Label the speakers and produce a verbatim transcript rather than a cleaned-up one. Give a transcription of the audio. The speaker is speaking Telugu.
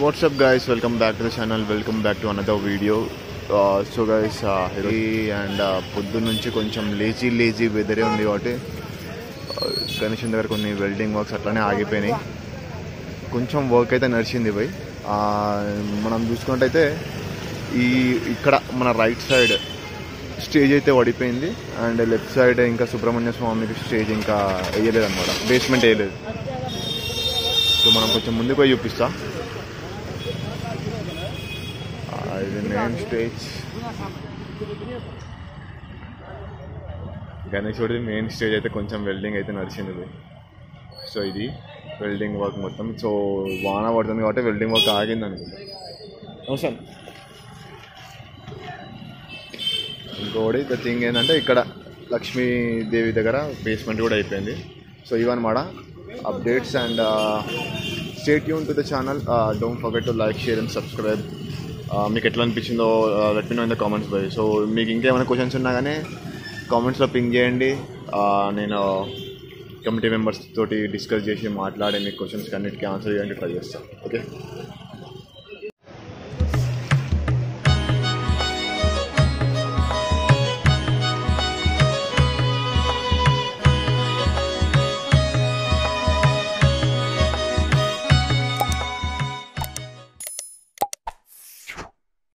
Speaker 1: What's up guys, welcome back to the channel, welcome back to another video. uh, so guys uh, and పొద్దున్న నుంచి కొంచెం లేజీ లేజీ వెదరే ఉంది కాబట్టి గణేష్ దగ్గర కొన్ని వెల్డింగ్ వర్క్స్ అట్లానే ఆగిపోయినాయి. కొంచెం వర్క్ అయితే నడిచింది పోయి. మనం చూసుకున్నట్టయితే ఈ ఇక్కడ మన రైట్ సైడ్ స్టేజ్ అయితే పడిపోయింది అండ్ లెఫ్ట్ సైడ్ ఇంకా సుబ్రహ్మణ్య స్వామికి స్టేజ్ ఇంకా వేయలేదు అనమాట, బేస్మెంట్ వేయలేదు. సో మనం కొంచెం ముందుకు పోయి చూపిస్తా. ఇది మెయిన్ స్టేజ్, గణేశుడిది మెయిన్ స్టేజ్ అయితే కొంచెం వెల్డింగ్ అయితే నడిచింది. సో ఇది వెల్డింగ్ వర్క్ మొత్తం. సో వాన పడుతుంది కాబట్టి వెల్డింగ్ వర్క్ ఆగింది అనుకుంటా. అవసరం ఇంకోటి ద థింగ్ ఏంటంటే ఇక్కడ లక్ష్మీదేవి దగ్గర బేస్మెంట్ కూడా అయిపోయింది. సో ఇవన్నమాట updates and stay tune to the channel. Don't forget to like, share and subscribe. మీకు ఎట్లా అనిపించిందో let me know in the comments bye. So మీకు ఇంకేమైనా క్వశ్చన్స్ ఉన్నా కానీ కామెంట్స్లో పింగ్ చేయండి. నేను కమిటీ మెంబర్స్ తోటి డిస్కస్ చేసి మాట్లాడే మీ క్వశ్చన్స్కి అన్నిటికీ ఆన్సర్ చేయండి ట్రై చేస్తాను. ఓకే.